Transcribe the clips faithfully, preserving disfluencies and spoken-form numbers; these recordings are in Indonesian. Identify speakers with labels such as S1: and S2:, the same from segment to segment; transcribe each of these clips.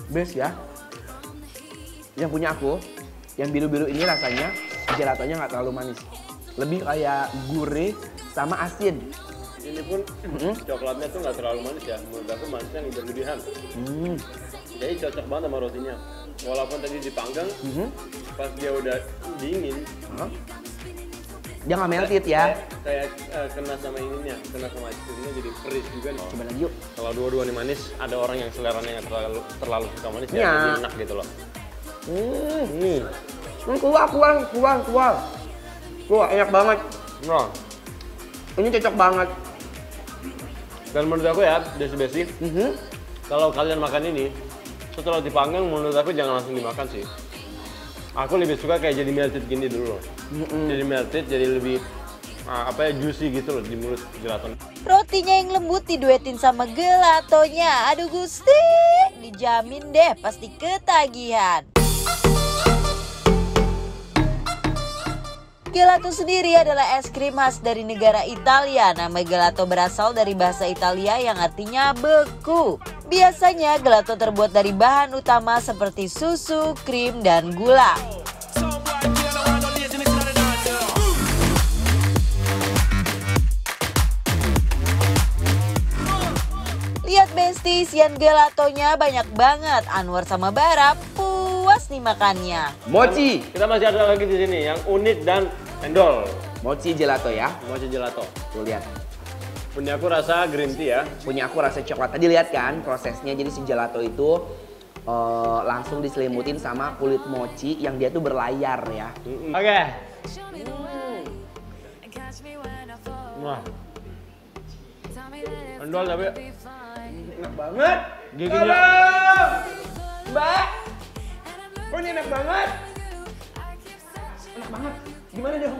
S1: Best ya. Yang punya aku, yang biru-biru ini rasanya gelatonya nggak terlalu manis. Lebih kayak gurih sama asin.
S2: Ini pun mm-hmm. coklatnya tuh nggak terlalu manis ya. Menurut aku manisnya yang berlebihan. Hmm. Jadi cocok banget sama rotinya. Walaupun tadi dipanggang, mm-hmm. pas dia udah dingin, huh?
S1: Dia nggak melted ya?
S2: Kayak, kayak uh, kena sama ininya, kena sama es krimnya jadi peris juga nih.
S1: Coba lagi yuk.
S2: Kalau dua-duanya manis, ada orang yang seleranya nggak terlalu terlalu suka manis ya,
S1: ya
S2: jadi enak gitu loh.
S1: Hmm, hmm. Hmm, keluar, keluar, keluar, keluar. Keluar, enak banget.
S2: Nah,
S1: ini cocok banget.
S2: Dan menurut aku ya, Desi-Besi,
S1: mm-hmm.
S2: kalau kalian makan ini, setelah dipanggang menurut aku jangan langsung dimakan sih. Aku lebih suka kayak jadi melted gini dulu. Mm-hmm. Jadi melted, jadi lebih uh, apa ya juicy gitu loh di mulut gelato.
S3: Rotinya yang lembut diduetin sama gelatonya. Aduh Gusti, dijamin deh pasti ketagihan. Gelato sendiri adalah es krim khas dari negara Italia. Nama gelato berasal dari bahasa Italia yang artinya beku. Biasanya gelato terbuat dari bahan utama seperti susu, krim, dan gula. Lihat Besti, isian gelatonya banyak banget. Anwar sama Bara puas nih makannya.
S1: Mochi.
S2: Kita masih ada lagi di sini yang unik dan endol.
S1: Mochi gelato ya.
S2: Mochi gelato.
S1: Tuh lihat.
S2: Punya aku rasa green tea ya.
S1: Punya aku rasa coklat. Tadi lihat kan prosesnya. Jadi si gelato itu uh, langsung diselimutin sama kulit mochi yang dia tuh berlayar ya.
S2: Mm-hmm. Oke. Okay. Mm. Wah. Endol tapi
S1: enak banget.
S2: Giginya.
S1: Mbak. Kok ini enak banget? Enak banget. Gimana dong?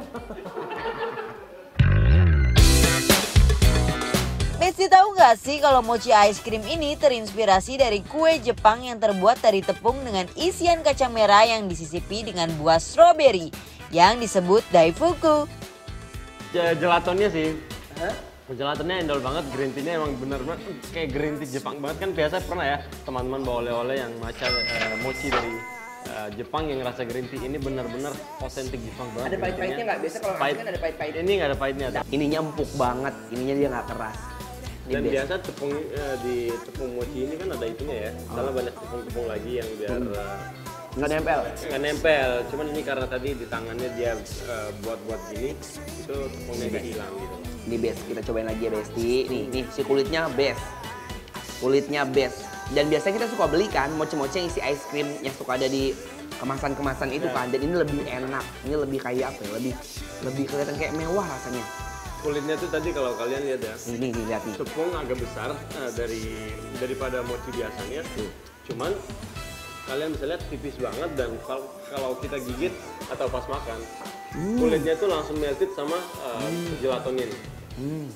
S3: Besti tahu nggak sih kalau mochi ice cream ini terinspirasi dari kue Jepang yang terbuat dari tepung dengan isian kacang merah yang disisipi dengan buah stroberi yang disebut daifuku.
S2: Gelatonya sih. Huh? Gelatonya endol banget, green tea-nya emang bener-bener kayak green tea Jepang banget. Kan biasa pernah ya teman-teman bawa oleh-oleh yang matcha uh, mochi dari uh, Jepang yang rasa green tea. Ini bener-bener otentik Jepang banget.
S1: Ada pahit-pahitnya nggak? Biasa kalau
S2: pahit
S1: kan ada pahit-pahitnya.
S2: Ini nggak ada pahitnya.
S1: Ininya empuk banget, ininya dia nggak keras. Ini
S2: Dan
S1: best.
S2: biasa tepung uh, di tepung mochi ini kan ada itunya ya. Misalnya oh. banyak tepung-tepung lagi yang biar hmm. uh,
S1: nggak nempel.
S2: Nggak nempel. Cuman ini karena tadi di tangannya dia uh, buat-buat gini, itu tepungnya nggak hilang gitu.
S1: Ini best, kita cobain lagi ya Besti. Nih, nih si kulitnya best. Kulitnya best. Dan biasanya kita suka beli kan mochi-mochi yang isi ice cream yang suka ada di kemasan-kemasan itu kan. Dan ini lebih enak. Ini lebih kayak apa ya? Lebih lebih kelihatan kayak mewah rasanya.
S2: Kulitnya tuh tadi kalau kalian lihat ya.
S1: Ini nih, lihat nih.
S2: Tepung agak besar uh, dari daripada mochi biasanya. Hmm. Cuman kalian bisa lihat tipis banget dan kalau kita gigit atau pas makan, hmm. kulitnya tuh langsung melted sama uh, hmm. gelatonya nih. Hmm.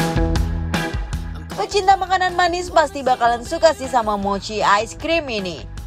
S3: Pecinta makanan manis pasti bakalan suka sih sama mochi ice cream ini.